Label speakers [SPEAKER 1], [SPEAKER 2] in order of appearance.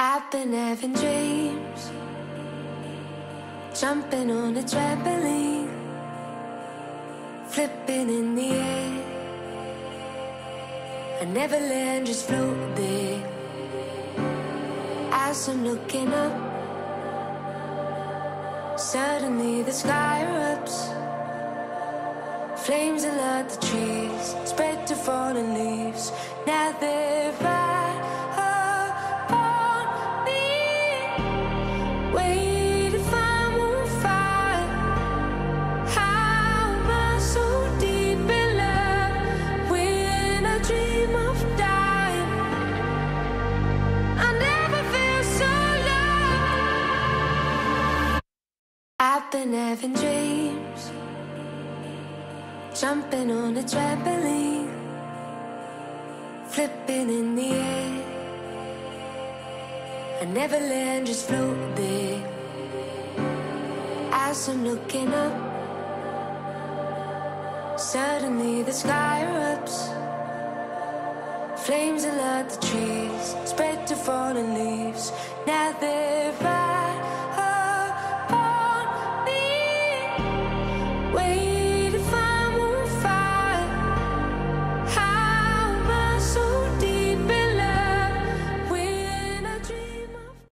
[SPEAKER 1] I've been having dreams, jumping on a trampoline, flipping in the air. I never land, just float there. As I'm looking up, suddenly the sky erupts. Flames alert the trees, spread to fallen leaves. Now they're right upon me. Wait if I'm on fire. How am I so deep in love when I dream of dying? I never feel so low. I've been having dreams, jumping on a trampoline, flipping in the air. I never land, just float there. As I'm looking up, suddenly the sky erupts. Flames alert the trees, spread to fallen leaves. Now they're right